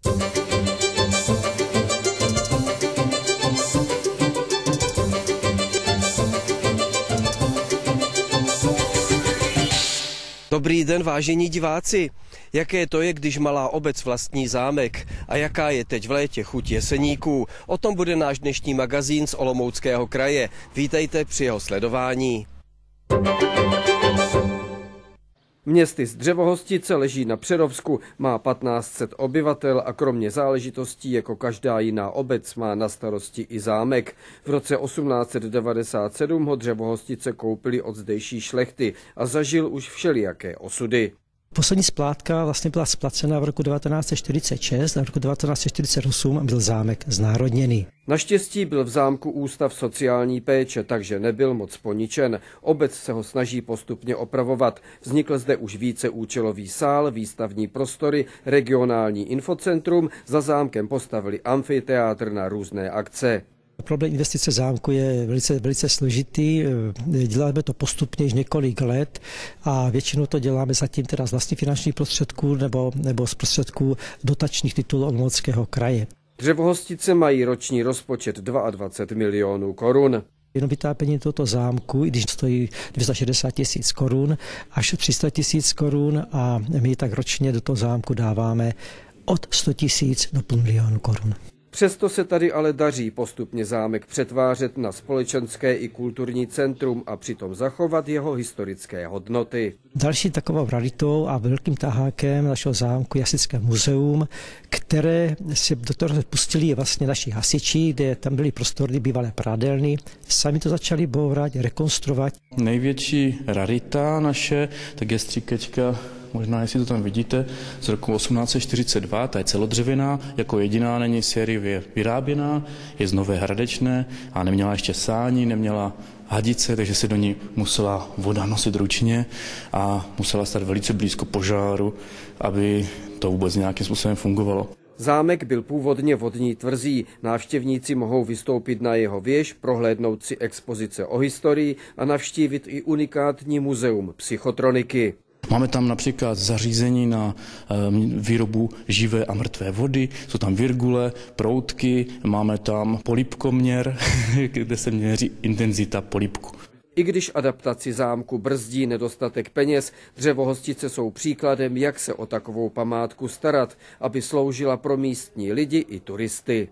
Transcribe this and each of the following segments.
Dobrý den, vážení diváci. Jaké to je, když malá obec vlastní zámek? A jaká je teď v létě chuť Jeseníků? O tom bude náš dnešní magazín z Olomouckého kraje. Vítejte při jeho sledování. Městys Dřevohostice leží na Přerovsku, má 1500 obyvatel a kromě záležitostí jako každá jiná obec má na starosti i zámek. V roce 1897 ho Dřevohostice koupili od zdejší šlechty a zažil už všelijaké osudy. Poslední splátka vlastně byla splacena v roku 1946 a v roku 1948 byl zámek znárodněný. Naštěstí byl v zámku ústav sociální péče, takže nebyl moc poničen. Obec se ho snaží postupně opravovat. Vznikl zde už víceúčelový sál, výstavní prostory, regionální infocentrum, za zámkem postavili amfiteátr na různé akce. Problém investice zámku je velice složitý, děláme to postupně již několik let a většinou to děláme zatím teda z vlastních finančních prostředků nebo z prostředků dotačních titulů Olomouckého kraje. Dřevohostice mají roční rozpočet 22 milionů korun. Jenom vytápění tohoto zámku, i když stojí 260 000 korun až 300 000 korun a my tak ročně do toho zámku dáváme od 100 000 do půl milionu korun. Přesto se tady ale daří postupně zámek přetvářet na společenské i kulturní centrum a přitom zachovat jeho historické hodnoty. Další takovou raritou a velkým tahákem našeho zámku je Hasičské muzeum, které se do toho pustili vlastně naši hasiči, kde tam byly prostory bývalé prádelny. Sami to začali bourat, rekonstruovat. Největší rarita naše, tak je stříkačka, možná jestli to tam vidíte, z roku 1842, ta je celodřevěná, jako jediná není sériově vyráběná, je z Nové Hradečné a neměla ještě sání, neměla hadice, takže se do ní musela voda nosit ručně a musela stát velice blízko požáru, aby to vůbec nějakým způsobem fungovalo. Zámek byl původně vodní tvrzí. Návštěvníci mohou vystoupit na jeho věž, prohlédnout si expozice o historii a navštívit i unikátní muzeum psychotroniky. Máme tam například zařízení na výrobu živé a mrtvé vody, jsou tam virgule, proutky, máme tam polibkoměr, kde se měří intenzita polibku. I když adaptaci zámku brzdí nedostatek peněz, Dřevohostice jsou příkladem, jak se o takovou památku starat, aby sloužila pro místní lidi i turisty.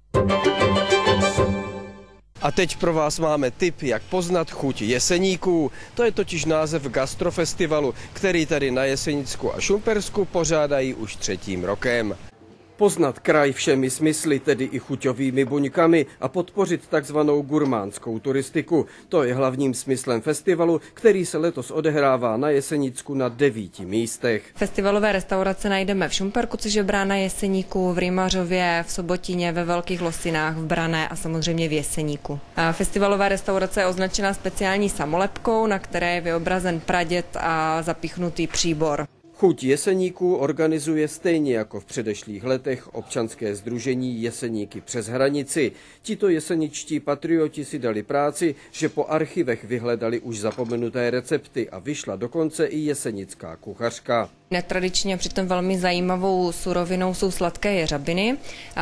A teď pro vás máme tip, jak poznat chuť Jeseníků. To je totiž název gastrofestivalu, který tady na Jesenicku a Šumpersku pořádají už 3. rokem. Poznat kraj všemi smysly, tedy i chuťovými buňkami a podpořit takzvanou gurmánskou turistiku. To je hlavním smyslem festivalu, který se letos odehrává na Jesenicku na 9 místech. Festivalové restaurace najdeme v Šumperku, což je brána Jeseníku, v Rymařově, v Sobotině, ve Velkých Losinách, v Branné a samozřejmě v Jeseníku. A festivalová restaurace je označena speciální samolepkou, na které je vyobrazen praděd a zapichnutý příbor. Chuť Jeseníků organizuje stejně jako v předešlých letech občanské sdružení Jeseníky přes hranici. Tito jeseničtí patrioti si dali práci, že po archivech vyhledali už zapomenuté recepty a vyšla dokonce i jesenická kuchařka. Netradičně přitom velmi zajímavou surovinou jsou sladké jeřabiny.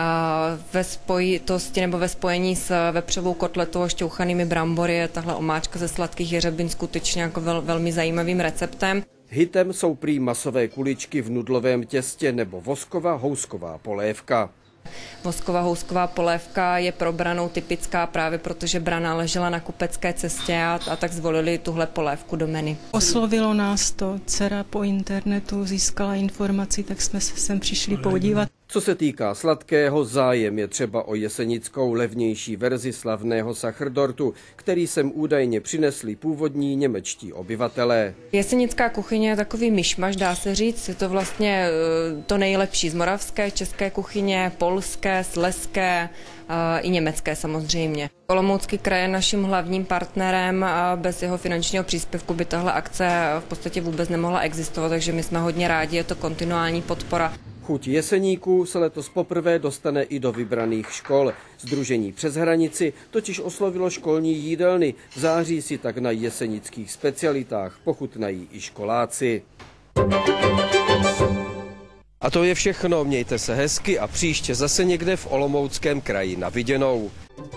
Ve spojitosti nebo ve spojení s vepřovou kotletou a šťouchanými brambory je tahle omáčka ze sladkých jeřabin skutečně jako velmi zajímavým receptem. Hitem jsou prý masové kuličky v nudlovém těstě nebo vosková housková polévka. Vosková housková polévka je pro Branou typická právě protože Brana ležela na kupecké cestě a tak zvolili tuhle polévku do menu. Oslovilo nás to, dcera po internetu získala informaci, tak jsme se sem přišli podívat. Co se týká sladkého, zájem je třeba o jesenickou levnější verzi slavného sachrdortu, který sem údajně přinesli původní němečtí obyvatelé. Jesenická kuchyně je takový myšmaš, dá se říct, je to vlastně to nejlepší z moravské, české kuchyně, polské, slezské i německé samozřejmě. Olomoucký kraj je naším hlavním partnerem a bez jeho finančního příspěvku by tahle akce v podstatě vůbec nemohla existovat, takže my jsme hodně rádi, je to kontinuální podpora. Chuť Jeseníků se letos poprvé dostane i do vybraných škol. Sdružení přes hranici totiž oslovilo školní jídelny. V září si tak na jesenických specialitách pochutnají i školáci. A A to je všechno, mějte se hezky a příště zase někde v Olomouckém kraji na viděnou.